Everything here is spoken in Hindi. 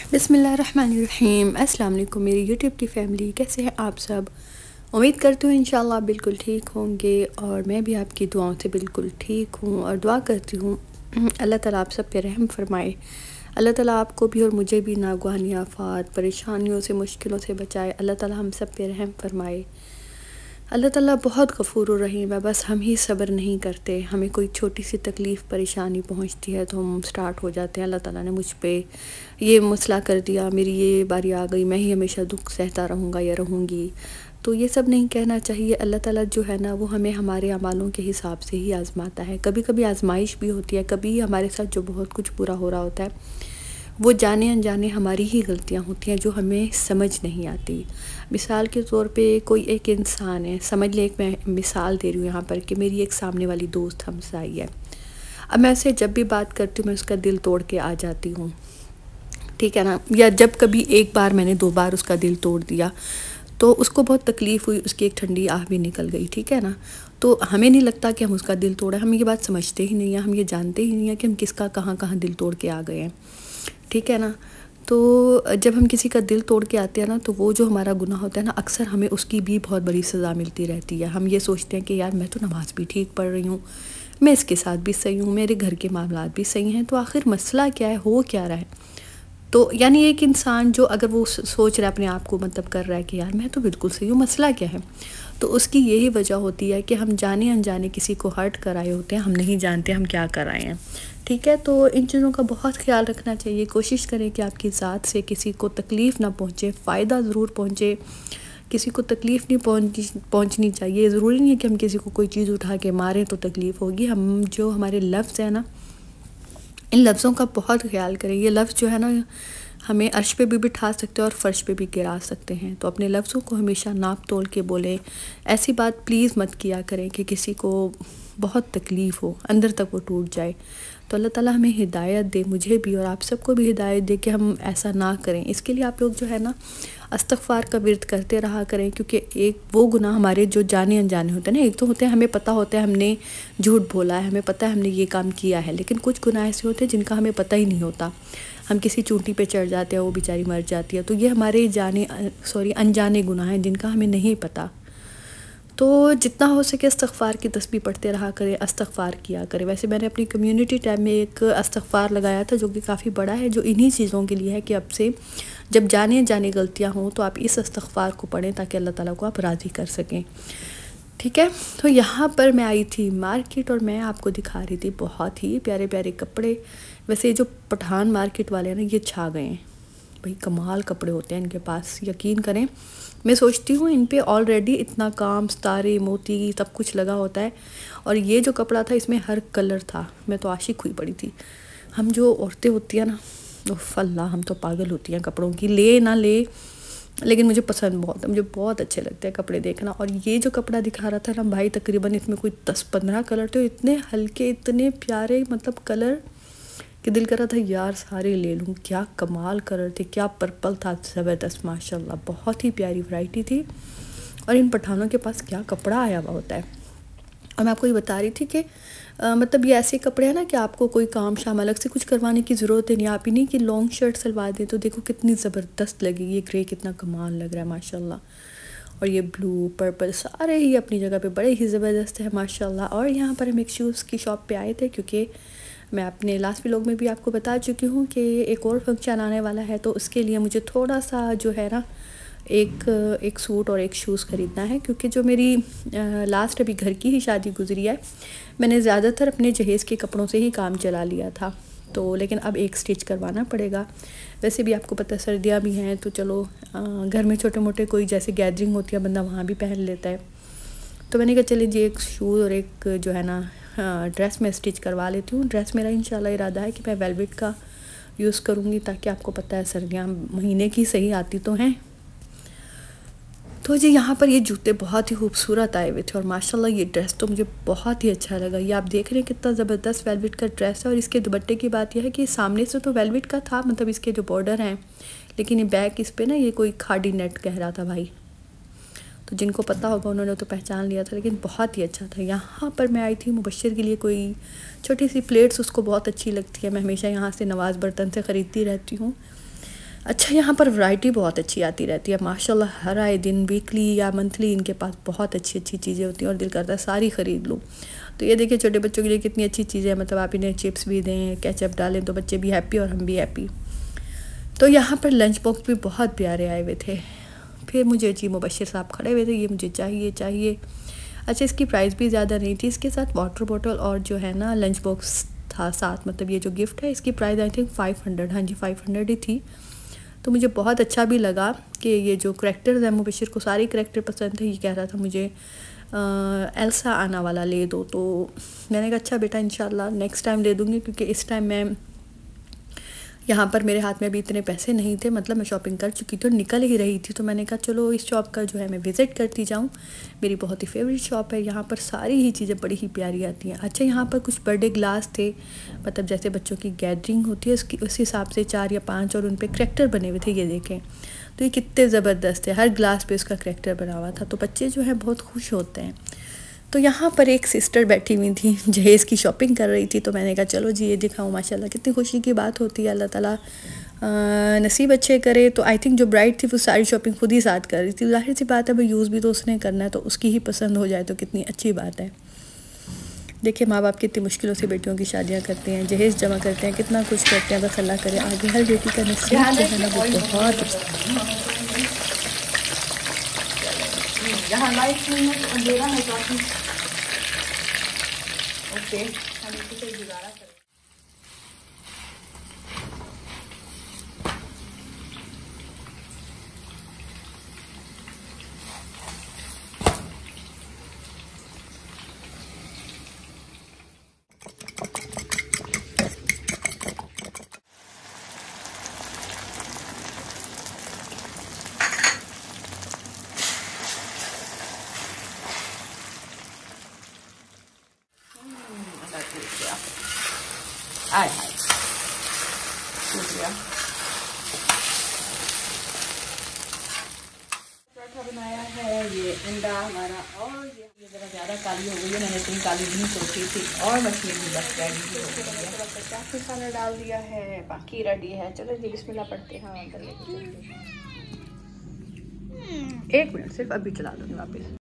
बिस्मिल्लाहिर्रहमानिर्रहीम। अस्सलाम वालेकुम मेरी यूट्यूब की फ़ैमिली, कैसे हैं आप सब। उम्मीद करती हूँ इंशाल्लाह बिल्कुल ठीक होंगे और मैं भी आपकी दुआओं से बिल्कुल ठीक हूँ और दुआ करती हूँ अल्लाह ताला आप सब पे रहम फरमाए। अल्लाह ताला आपको भी और मुझे भी नागवानी आफ़ात परेशानियों से मुश्किलों से बचाए। अल्लाह ताला हम सब पे रहम फरमाए। अल्लाह ताला बहुत गफ़ूर और रहीम है, बस हम ही सब्र नहीं करते। हमें कोई छोटी सी तकलीफ़ परेशानी पहुंचती है तो हम स्टार्ट हो जाते हैं, अल्लाह ताला ने मुझ पे ये मसला कर दिया, मेरी ये बारी आ गई, मैं ही हमेशा दुख सहता रहूँगा या रहूँगी। तो ये सब नहीं कहना चाहिए। अल्लाह ताला जो है ना वो हमें हमारे अमालों के हिसाब से ही आज़माता है। कभी कभी आजमाइश भी होती है, कभी हमारे साथ जो बहुत कुछ बुरा हो रहा होता है वो जाने अनजाने हमारी ही गलतियाँ होती हैं जो हमें समझ नहीं आती। मिसाल के तौर पे कोई एक इंसान है, समझ ले, एक मैं मिसाल दे रही हूँ यहाँ पर कि मेरी एक सामने वाली दोस्त हमसे आई है। अब मैं उससे जब भी बात करती हूँ मैं उसका दिल तोड़ के आ जाती हूँ, ठीक है ना। या जब कभी एक बार मैंने 2 बार उसका दिल तोड़ दिया तो उसको बहुत तकलीफ़ हुई, उसकी एक ठंडी आह भी निकल गई, ठीक है ना। तो हमें नहीं लगता कि हम उसका दिल तोड़ा, हम ये बात समझते ही नहीं हैं, हम ये जानते ही नहीं हैं कि हम किसका कहाँ कहाँ दिल तोड़ के आ गए हैं, ठीक है ना। तो जब हम किसी का दिल तोड़ के आते हैं ना तो वो जो हमारा गुनाह होता है ना, अक्सर हमें उसकी भी बहुत बड़ी सज़ा मिलती रहती है। हम ये सोचते हैं कि यार मैं तो नमाज़ भी ठीक पढ़ रही हूँ, मैं इसके साथ भी सही हूँ, मेरे घर के मामलात भी सही हैं, तो आखिर मसला क्या है, हो क्या रहा है। तो यानी एक इंसान जो अगर वो सोच रहा है अपने आप को मतलब कर रहा है कि यार मैं तो बिल्कुल सही हूँ, मसला क्या है, तो उसकी यही वजह होती है कि हम जाने अनजाने किसी को हर्ट कराए होते हैं, हम नहीं जानते हम क्या कराए हैं, ठीक है। तो इन चीज़ों का बहुत ख्याल रखना चाहिए। कोशिश करें कि आपकी ज़ात से किसी को तकलीफ़ ना पहुँचे, फ़ायदा ज़रूर पहुँचे, किसी को तकलीफ़ नहीं पहुँचनी चाहिए। ज़रूरी नहीं है कि हम किसी को कोई चीज़ उठा के मारें तो तकलीफ़ होगी। हम जो हमारे लफ्ज़ हैं ना, इन लफ्ज़ों का बहुत ख्याल करें। ये लफ्ज़ जो है ना हमें अर्श पे भी बिठा सकते हैं और फ़र्श पे भी गिरा सकते हैं। तो अपने लफ्ज़ों को हमेशा नाप तोल के बोलें। ऐसी बात प्लीज़ मत किया करें कि किसी को बहुत तकलीफ़ हो, अंदर तक वो टूट जाए। तो अल्लाह ताला हमें हिदायत दे, मुझे भी और आप सबको भी हिदायत दे कि हम ऐसा ना करें। इसके लिए आप लोग जो है ना इस्तिग़फ़ार का विर्द करते रहा करें, क्योंकि एक वो गुनाह हमारे जो जाने अनजाने होते हैं ना, एक तो होते हैं हमें पता होता है हमने झूठ बोला है, हमें पता है हमने ये काम किया है, लेकिन कुछ गुनाह ऐसे होते हैं जिनका हमें पता ही नहीं होता। हम किसी चूंटी पे चढ़ जाते हैं, वो बेचारी मर जाती है। तो ये हमारे अनजाने गुनाह हैं जिनका हमें नहीं पता। तो जितना हो सके इस्तिग़फ़ार की तस्बीह पढ़ते रहा करें, इस्तिग़फ़ार किया करें। वैसे मैंने अपनी कम्युनिटी टैब में एक इस्तिग़फ़ार लगाया था जो कि काफ़ी बड़ा है, जो इन्हीं चीज़ों के लिए है कि अब से जब जाने अनजाने गलतियाँ हों तो आप इस इस्तिग़फ़ार को पढ़ें ताकि अल्लाह ताला को आप राज़ी कर सकें, ठीक है। तो यहाँ पर मैं आई थी मार्केट और मैं आपको दिखा रही थी बहुत ही प्यारे प्यारे कपड़े। वैसे जो पठान मार्केट वाले हैं ना, ये छा गए हैं भाई, कमाल कपड़े होते हैं इनके पास, यकीन करें। मैं सोचती हूँ इन पे ऑलरेडी इतना काम, सितारे, मोती सब कुछ लगा होता है, और ये जो कपड़ा था इसमें हर कलर था। मैं तो आशिक हुई पड़ी थी। हम जो औरतें होती हैं ना, अल्लाह, हम तो पागल होती हैं कपड़ों की, ले ना ले, लेकिन मुझे पसंद बहुत है, मुझे बहुत अच्छे लगते हैं कपड़े देखना। और ये जो कपड़ा दिखा रहा था ना भाई, तकरीबन इसमें कोई 10-15 कलर थे, इतने हल्के, इतने प्यारे मतलब कलर कि दिल कर रहा था यार सारे ले लूँ। क्या कमाल कलर थे, क्या पर्पल था, ज़बरदस्त माशाल्लाह, बहुत ही प्यारी वैरायटी थी। और इन पठानों के पास क्या कपड़ा आया हुआ होता है। और मैं आपको ये बता रही थी कि मतलब ये ऐसे कपड़े हैं ना कि आपको कोई काम शाम अलग से कुछ करवाने की ज़रूरत ही नहीं। आप ही नहीं कि लॉन्ग शर्ट सलवा दें तो देखो कितनी ज़बरदस्त लगेगी। ये ग्रे कितना कमाल लग रहा है माशाल्लाह, और ये ब्लू, पर्पल सारे ही अपनी जगह पे बड़े ही ज़बरदस्त है माशाल्लाह। और यहाँ पर हम एक शूज़ की शॉप पे आए थे, क्योंकि मैं अपने लास्ट व्लॉग में भी आपको बता चुकी हूँ कि एक और फंक्शन आने वाला है, तो उसके लिए मुझे थोड़ा सा जो है ना एक सूट और एक शूज़ ख़रीदना है। क्योंकि जो मेरी लास्ट अभी घर की ही शादी गुजरी है, मैंने ज़्यादातर अपने जहेज़ के कपड़ों से ही काम चला लिया था, तो लेकिन अब एक स्टिच करवाना पड़ेगा। वैसे भी आपको पता है सर्दियाँ भी हैं, तो चलो घर में छोटे मोटे कोई जैसे गैदरिंग होती है बंदा वहाँ भी पहन लेता है। तो मैंने कहा चलिए जी एक शूज़ और एक जो है ना ड्रेस में स्टिच करवा लेती हूँ। ड्रेस मेरा इंशाल्लाह इरादा है कि मैं वेलवेट का यूज़ करूँगी, ताकि आपको पता है सर्दियाँ महीने की सही आती तो हैं। तो जी यहाँ पर ये जूते बहुत ही खूबसूरत आए हुए थे, और माशाल्लाह ये ड्रेस तो मुझे बहुत ही अच्छा लगा। ये आप देख रहे हैं कितना ज़बरदस्त वेलवेट का ड्रेस है। और इसके दुपट्टे की बात यह है कि सामने से तो वेलवेट का था, मतलब इसके जो बॉर्डर हैं, लेकिन ये बैक इस पर ना ये कोई खादी नेट कह रहा था भाई, तो जिनको पता होगा उन्होंने तो पहचान लिया था, लेकिन बहुत ही अच्छा था। यहाँ पर मैं आई थी मुबशर के लिए कोई छोटी सी प्लेट्स उसको बहुत अच्छी लगती है, मैं हमेशा यहाँ से नवाज़ बर्तन से ख़रीदती रहती हूँ। अच्छा, यहाँ पर वैरायटी बहुत अच्छी आती रहती है माशाल्लाह, हर आए दिन वीकली या मंथली इनके पास बहुत अच्छी अच्छी चीज़ें होती हैं और दिल करता है सारी ख़रीद लूँ। तो ये देखिए छोटे बच्चों के लिए कितनी अच्छी चीज़ें हैं, मतलब आप इन्हें चिप्स भी दें, केचप डालें तो बच्चे भी हैप्पी और हम भी हैप्पी। तो यहाँ पर लंच बॉक्स भी बहुत प्यारे आए हुए थे। फिर मुझे जी मुबश्शिर साहब खड़े हुए थे, ये मुझे चाहिए। अच्छा, इसकी प्राइस भी ज़्यादा नहीं थी, इसके साथ वाटर बॉटल और जो है ना लंच बॉक्स था साथ, मतलब ये जो गिफ्ट है इसकी प्राइस आई थिंक 500, हाँ जी 500 ही थी। तो मुझे बहुत अच्छा भी लगा कि ये जो करैक्टर्स हैं, मुबश्शिर को सारी करैक्टर पसंद थे, ये कह रहा था मुझे एल्सा आना वाला ले दो। तो मैंने कहा अच्छा बेटा इंशाल्लाह नेक्स्ट टाइम ले दूँगी, क्योंकि इस टाइम मैं यहाँ पर मेरे हाथ में भी इतने पैसे नहीं थे, मतलब मैं शॉपिंग कर चुकी थी और निकल ही रही थी। तो मैंने कहा चलो इस शॉप का जो है मैं विज़िट करती जाऊँ, मेरी बहुत ही फेवरेट शॉप है, यहाँ पर सारी ही चीज़ें बड़ी ही प्यारी आती हैं। अच्छा, यहाँ पर कुछ बर्थडे ग्लास थे, मतलब जैसे बच्चों की गैदरिंग होती है उसकी उस हिसाब से 4 या 5 और उन पर करैक्टर बने हुए थे, ये देखें। तो ये कितने ज़बरदस्त है, हर ग्लास पे उसका करैक्टर बना हुआ था, तो बच्चे जो हैं बहुत खुश होते हैं। तो यहाँ पर एक सिस्टर बैठी हुई थी, जहेज़ की शॉपिंग कर रही थी, तो मैंने कहा चलो जी ये दिखाऊँ। माशाल्लाह कितनी खुशी की बात होती है, अल्लाह ताला नसीब अच्छे करे। तो आई थिंक जो ब्राइड थी वो सारी शॉपिंग खुद ही साथ कर रही थी, जाहिर सी बात है भाई यूज़ भी तो उसने करना है, तो उसकी ही पसंद हो जाए तो कितनी अच्छी बात है। देखिए माँ बाप कितनी मुश्किलों से बेटियों की शादियाँ करते हैं, जहेज़ जमा करते हैं, कितना कुछ करते हैं, बस अल्लाह करे आगे हर बेटी का नसीब जो है ना वो बहुत यहाँ लाइट नहीं है, अंधेरा है काफी। ओके, हम इसे गुजारा करें। आए हाय, शुक्रिया। पराठा बनाया है, ये अंडा हमारा, और ये ज़रा ज़्यादा काली हो गई है, मैंने इतनी काली नहीं सोची थी, और मछली भी बस रेडी हो गई है। काफ़ी खाना डाल दिया है, बाकी रेडी है। चलो जी बिस्मिल्लाह पढ़ते हैं। 1 मिनट सिर्फ, अभी चला दूँगी वापस।